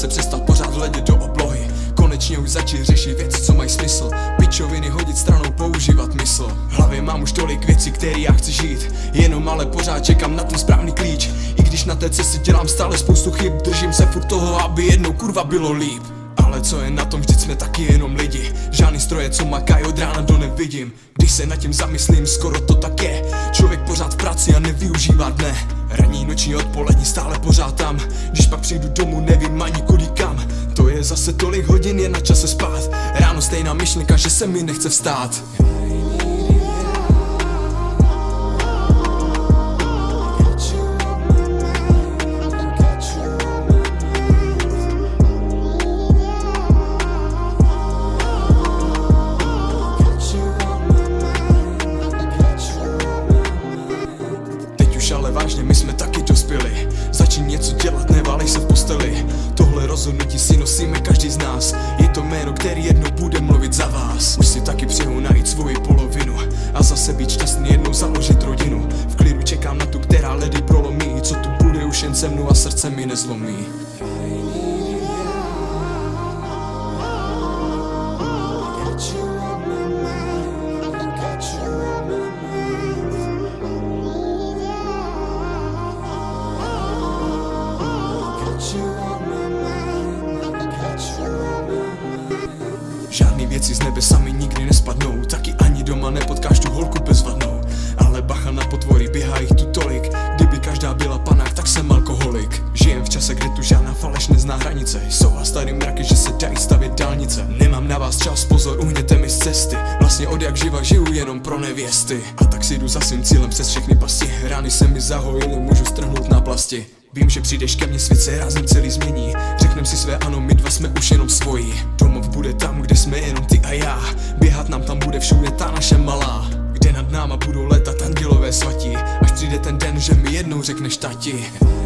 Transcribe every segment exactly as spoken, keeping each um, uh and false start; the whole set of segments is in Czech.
se přestat pořád hledět do oblohy. Konečně už začít řešit věci, co mají smysl. Pičoviny hodit stranou, používat mysl. V hlavě mám už tolik věcí, které já chci žít, jenom ale pořád čekám na ten správný klíč. I když na té cestě dělám stále spoustu chyb, držím se furt toho, aby jednou kurva bylo líp. Ale co je na tom, vždyť jsme taky jenom lidi. Žádný stroje, co makají od rána do nevidím. Když se nad tím zamyslím, skoro to tak je. Člověk pořád v práci a nevyužívá dne. Ranní, noční, odpolední, stále pořád tam. Když pak přijdu domů, nevím ani kudy kam. To je zase tolik hodin, je na čase spát. Ráno stejná myšlenka, že se mi nechce vstát. Ale vážně, my jsme taky dospěli. Začni něco dělat, neválej se v posteli. Tohle rozhodnutí si nosíme každý z nás. Je to jméno, který jednou bude mluvit za vás. Už si taky přeju najít svoji polovinu a zase být šťastný, jednou založit rodinu. V klidu čekám na tu, která ledy prolomí. Co tu bude už jen se mnou a srdce mi nezlomí. Žádný věci z nebe sami nikdy nespadnou, taky ani doma nepotkáš tu holku bezvadnou. Ale bacha na potvory, běhá jich tu tolik. Kdyby každá byla panák, tak jsem alkoholik. Žijem v čase, kde tu žádná faleš nezná hranice. Jsou a starý mraky, že se dají stavět dálnice. Nemám na vás čas, pozor, uhněte mi z cesty. Vlastně od jak živa žiju jenom pro nevěsty. A tak si jdu za svým cílem přes všechny pasti. Rány se mi zahojily, můžu strhnout na plasti. Vím, že přijdeš ke mně, svět se rázem celý změní. Řeknem si své ano, my dva jsme už jenom svoji. Domov bude tam, kde jsme jenom ty a já. Běhat nám tam bude všude ta naše malá. Kde nad náma budou letat andělové svatí. Až přijde ten den, že mi jednou řekneš tati.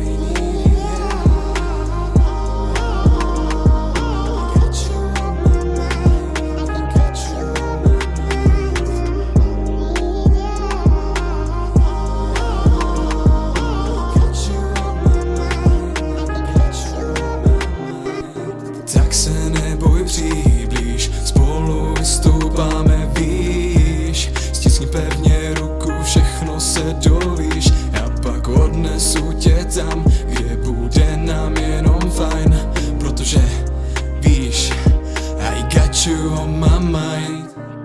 Tak se neboj, přiblíž, spolu vystoupáme výš. Stiskni pevně ruku, všechno se dovíš. A pak odnesu tě tam, kde bude nám jenom fajn. Protože víš, I got you on my mind.